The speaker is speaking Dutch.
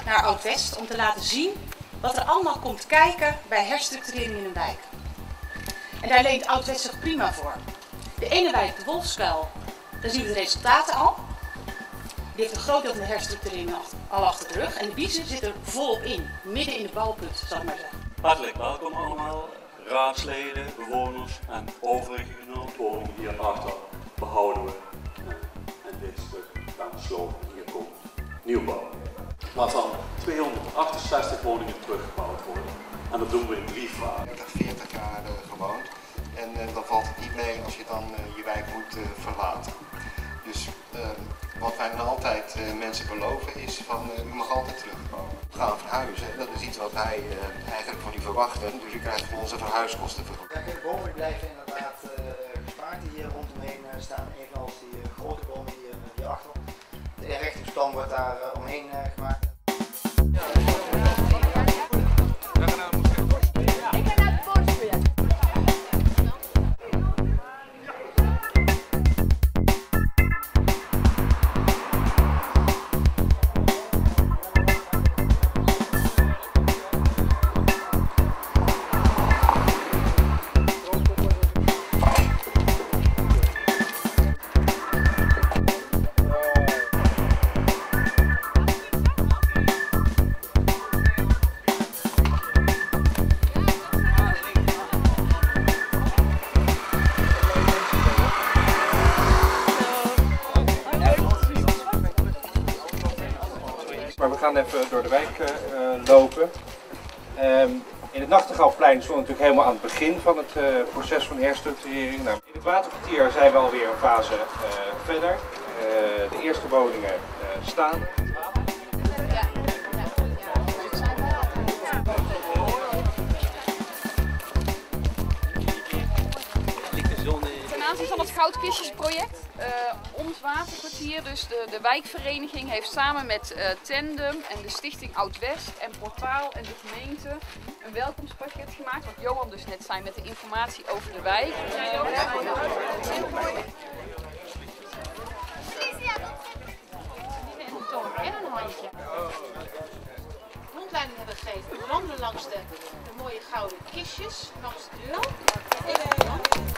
naar Oud-West om te laten zien wat er allemaal komt kijken bij herstructurering in een wijk. En daar leent Oud-West zich prima voor. De ene wijk, de Wolfskuil, daar zien we de resultaten al. Die heeft een groot deel van de herstructurering al achter de rug. En de Biezen zit er volop in, midden in de bouwput, zal ik maar zeggen. Hartelijk welkom allemaal, raadsleden, bewoners en overige genootwoningen hierachter behouden we. En dit stuk gaan we slopen. Hier komt nieuwbouw. Waarvan 268 woningen teruggebouwd worden. En dat doen we in 3 fasen. Ik heb 40 jaar gewoond en dan valt het niet mee als je dan je wijk moet verlaten. Dus wat wij dan altijd mensen beloven is van u mag altijd terugkomen. We gaan verhuizen, dat is iets wat wij eigenlijk van u verwachten, dus u krijgt van onze verhuiskosten vergoed. Ja, de bomen blijven inderdaad gespaard die hier rondomheen staan, evenals die grote bomen hierachter. De inrichtingsplan wordt daar omheen gemaakt. Maar we gaan even door de wijk lopen. In het Nachtegaalplein stond natuurlijk helemaal aan het begin van het proces van herstructurering. Nou, in het Waterkwartier zijn we alweer een fase verder. De eerste woningen staan. Ten aanzien van het Goudkistjesproject, ons Waterkwartier, dus de wijkvereniging, heeft samen met Tandem en de stichting Oud-West en Portaal en de gemeente een welkomstpakket gemaakt. Wat Johan dus net zei met de informatie over de wijk. En een handje. Rondleiding hebben gegeven. We wandelen langs de mooie gouden kistjes, langs de deur.